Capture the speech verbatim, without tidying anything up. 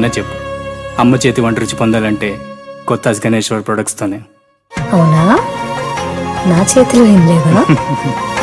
ఏదన్నా చెప్పు. అమ్మ చేతి వంట రుచి పొందాలంటే కొత్తాస్ గణేష్ ప్రొడక్ట్స్తోనే. అవునా? నా చేతిలో ఏం లేదా?